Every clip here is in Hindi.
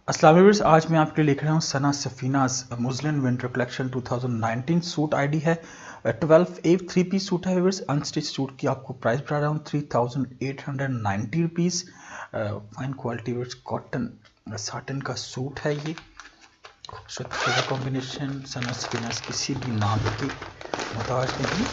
अस्सलाम वालेकुम। आज मैं आपके लिए लेकर आया हूँ Sana Safinaz Muslim winter collection 2019। Suit ID है 12A 3 पीस सूट है। अनस्टिच सूट की आपको प्राइस बता रहा हूँ 3890 rupees. Fine quality cotton satin का सूट है। ये खूबसूरत कलर कॉम्बिनेशन सना सफीनाज किसी भी नाम की मोहताज नहीं।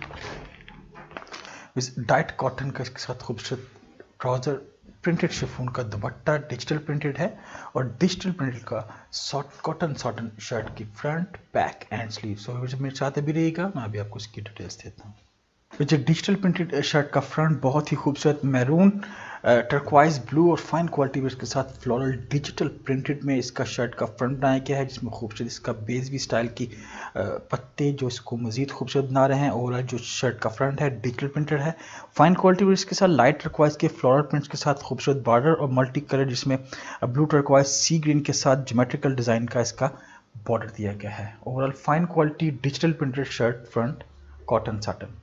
डाइट कॉटन का इसके साथ खूबसूरत ट्राउजर, प्रिंटेड शिफॉन का दुपट्टा डिजिटल प्रिंटेड है और डिजिटल प्रिंटेड का कॉटन साटन शर्ट की front back and sleeve. So मेरे साथ भी रहेगा, मैं अभी आपको इसकी डिटेल्स देता हूँ। जो डिजिटल प्रिंटेड शर्ट का फ्रंट बहुत ही खूबसूरत मैरून, टर्क्वाइज ब्लू और फाइन क्वालिटी में इसके साथ फ्लोरल डिजिटल प्रिंटेड में इसका शर्ट का फ्रंट बनाया गया है, जिसमें खूबसूरत इसका बेस भी स्टाइल की पत्ते जो इसको मजीद खूबसूरत बना रहे हैं। और जो शर्ट का फ्रंट है डिजिटल प्रिंटेड है, फाइन क्वालिटी में इसके साथ लाइट टर्क्वाइज के फ्लोरल प्रिंट्स के साथ खूबसूरत बॉर्डर और मल्टी कलर जिसमें ब्लू टर्क्वाइज सी ग्रीन के साथ ज्योमेट्रिकल डिज़ाइन का इसका बॉर्डर दिया गया है। Overall fine quality digital printed shirt front cotton satin.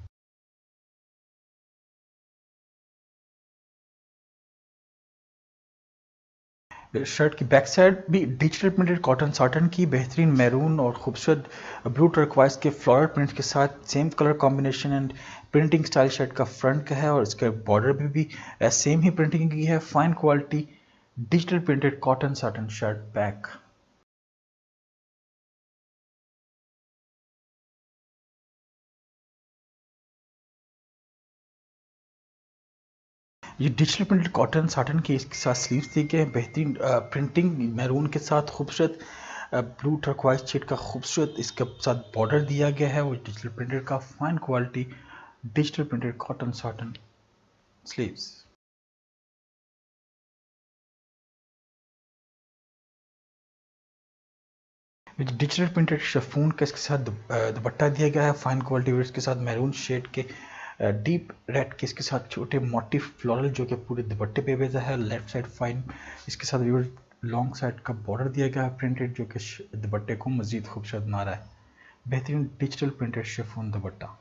Shirt की बैक साइड भी डिजिटल प्रिंटेड कॉटन साटन की बेहतरीन मैरून और खूबसूरत ब्लू टर्क्वाइज के फ्लोरल प्रिंट के साथ same colour combination and printing style shirt का फ्रंट का है और इसके बॉर्डर भी सेम ही प्रिंटिंग की है। Fine quality digital printed cotton satin shirt back. ये डिजिटल प्रिंटेड कॉटन साटन के इसके साथ स्लीव्स दिए गए हैं, बेहतरीन प्रिंटिंग मैरून के साथ खूबसूरत ब्लू टर्क्वाइज शेड का खूबसूरत इसके साथ बॉर्डर दिया गया है वो डिजिटल प्रिंटेड का। Fine quality digital printed cotton satin sleeves. Digital printed chiffon का इसके साथ दुपट्टा दिया गया है, फाइन क्वालिटी इसके साथ मैरून शेड के डीप रेड के इसके साथ छोटे मोटिव फ्लोरल जो कि पूरे दुपट्टे पे बेजा है। लेफ्ट साइड फाइन इसके साथ लॉन्ग साइड का बॉर्डर दिया गया है प्रिंटेड जो कि दुपट्टे को मजीद खूबसूरत बना रहा है। बेहतरीन digital printed chiffon dupatta.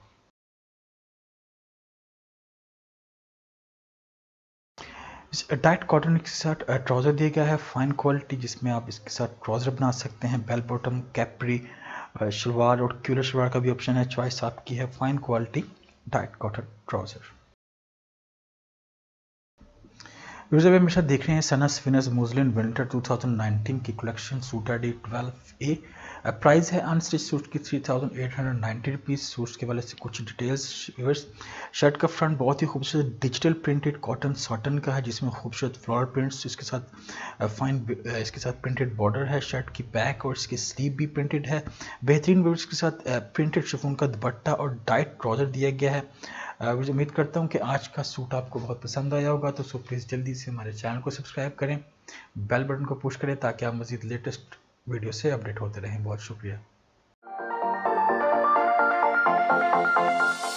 Tight cotton के साथ ट्राउज़र दिया गया है, फाइन क्वालिटी जिसमें आप इसके साथ ट्राउज़र बना सकते हैं। बेल बॉटम, कैप्री, शलवार और क्यूलर शलवार का भी ऑप्शन है, चॉइस आपकी है। Fine quality tight cotton trouser. User हमेशा देख रहे हैं सना सफीनाज मुस्लिम विंटर 2019 की collection suit ID 12A। Price है अनस्टिच सूट की 3890 रुपीज़। सूट्स के वाले से कुछ डिटेल्स। शर्ट का फ्रंट बहुत ही खूबसूरत डिजिटल प्रिंटेड कॉटन साटन का है, जिसमें खूबसूरत फ्लोरल प्रिंट्स इसके साथ फाइन इसके साथ प्रिंटेड बॉर्डर है। शर्ट की बैक और इसकी स्लीव भी प्रिंटेड है। बेहतरीन वर्ड्स के साथ प्रिंटेड शिफॉन का दुपट्टा और डाइट ट्राउज़र दिया गया है। मुझे उम्मीद करता हूँ कि आज का सूट आपको बहुत पसंद आया होगा, तो प्लीज़ जल्दी से हमारे चैनल को सब्सक्राइब करें, बेल बटन को पुश करें ताकि आप मज़ीद लेटेस्ट वीडियो से अपडेट होते रहें। बहुत शुक्रिया।